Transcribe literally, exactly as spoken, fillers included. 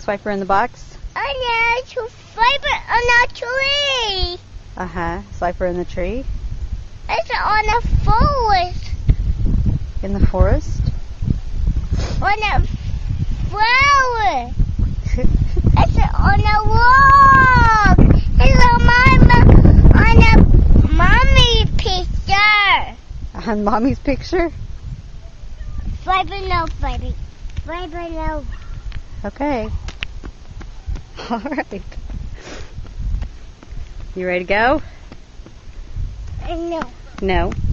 Swiper in the box? I need to swiper on a tree. Uh-huh. Swiper in the tree? It's on a forest. In the forest? On a flower. It's on a walk. It's on my on a mommy picture. On Mommy's picture? Swiper no, Swiper. Swiper no. Okay. All right. You ready to go? No. No.